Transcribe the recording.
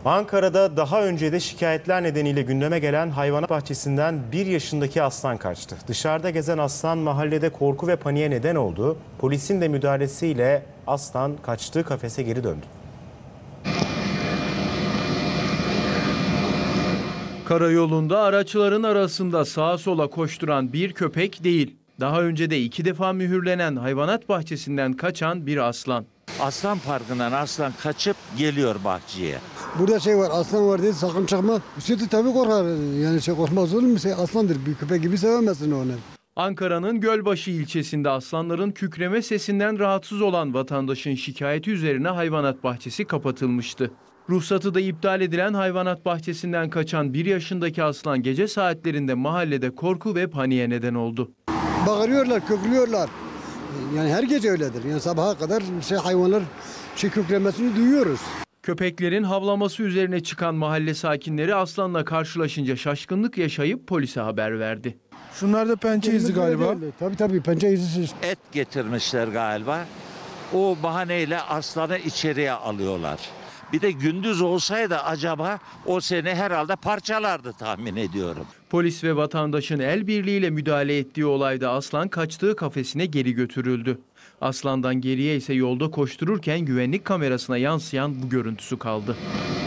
Ankara'da daha önce de şikayetler nedeniyle gündeme gelen hayvanat bahçesinden 1 yaşındaki aslan kaçtı. Dışarıda gezen aslan mahallede korku ve paniğe neden oldu. Polisin de müdahalesiyle aslan kaçtığı kafese geri döndü. Karayolunda araçların arasında sağa sola koşturan bir köpek değil. Daha önce de 2 defa mühürlenen hayvanat bahçesinden kaçan bir aslan. Aslan Parkı'ndan aslan kaçıp geliyor bahçeye. Burada var, aslan var dedi, sakın çıkma. Üstü tabii korkar, yani korkmaz olur mu? Aslandır, bir köpek gibi sevemezsin onu. Ankara'nın Gölbaşı ilçesinde aslanların kükreme sesinden rahatsız olan vatandaşın şikayeti üzerine hayvanat bahçesi kapatılmıştı. Ruhsatı da iptal edilen hayvanat bahçesinden kaçan 1 yaşındaki aslan gece saatlerinde mahallede korku ve paniğe neden oldu. Bağırıyorlar, köklüyorlar. Yani her gece öyledir. Yani sabaha kadar hayvanlar köklemesini duyuyoruz. Köpeklerin havlaması üzerine çıkan mahalle sakinleri aslanla karşılaşınca şaşkınlık yaşayıp polise haber verdi. Şunlar da pençe izi galiba. Tabii pençe izi. Et getirmişler galiba. O bahaneyle aslanı içeriye alıyorlar. Bir de gündüz olsaydı acaba o seni herhalde parçalardı tahmin ediyorum. Polis ve vatandaşın el birliğiyle müdahale ettiği olayda aslan kaçtığı kafesine geri götürüldü. Aslandan geriye ise yolda koştururken güvenlik kamerasına yansıyan bu görüntüsü kaldı.